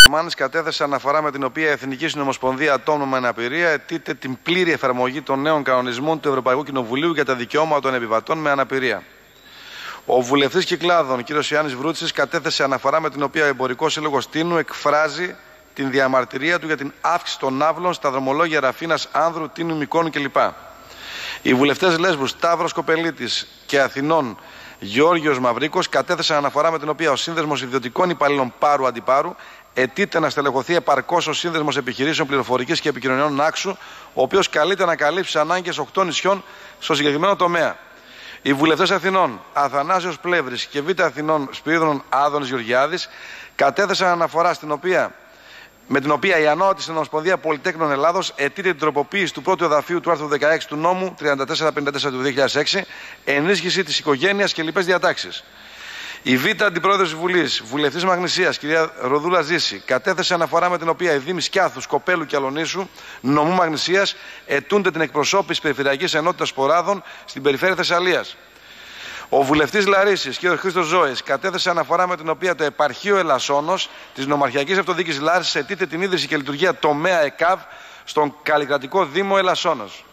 Μάνης κατέθεσε αναφορά με την οποία η Εθνική Συνομοσπονδία Ατόμων με Αναπηρία αιτείται την πλήρη εφαρμογή των νέων κανονισμών του Ευρωπαϊκού Κοινοβουλίου για τα δικαιώματα των επιβατών με αναπηρία. Ο βουλευτής Κυκλάδων, κ. Ιάννης Βρούτσης, κατέθεσε αναφορά με την οποία ο Εμπορικός Σύλλογος Τίνου εκφράζει την διαμαρτυρία του για την αύξηση των ναύλων στα δρομολόγια Ραφίνας, Άνδρου, Τίνου, Μικόνου κλπ. Οι βουλευτές Λέσβου Σταύρος Κοπελίτης και Αθηνών Γεώργιος Μαυρίκος κατέθεσαν αναφορά με την οποία ο Σύνδεσμος Ιδιωτικών Υπαλλήλων Πάρου Αντιπάρου αιτείται να στελεχωθεί επαρκώς ο Σύνδεσμος Επιχειρήσεων Πληροφορικής και Επικοινωνιών Νάξου, ο οποίος καλείται να καλύψει τις ανάγκες 8 νησιών στο συγκεκριμένο τομέα. Οι βουλευτές Αθηνών Αθανάσιος Πλεύρης και Β' Αθηνών Σπύριδων Άδωνης Γεωργιάδης κατέθεσαν αναφορά με την οποία η Ανώτατη Συνομοσπονδία Πολυτέχνων Ελλάδος αιτείται την τροποποίηση του πρώτου εδαφείου του άρθρου 16 του νόμου 3454 του 2006, ενίσχυση της οικογένειας και λοιπές διατάξεις. Η Β' Αντιπρόεδρος της Βουλής, βουλευτής Μαγνησίας, κυρία Ροδούλα Ζήση, κατέθεσε αναφορά με την οποία οι Δήμοι Σκιάθου, Σκοπέλου και Αλονίσου, νομού Μαγνησίας, αιτούνται την εκπροσώπηση Περιφερειακής Ενότητας Ποράδων στην περιφέρεια Θεσσαλίας. Ο βουλευτής Λαρίσης, κ. Χρήστος Ζώης, κατέθεσε αναφορά με την οποία το Επαρχείο Ελασσόνος της Νομαρχιακής Αυτοδιοίκησης Λάρισης αιτείται την ίδρυση και λειτουργία τομέα ΕΚΑΒ στον καλλικρατικό Δήμο Ελασσόνος.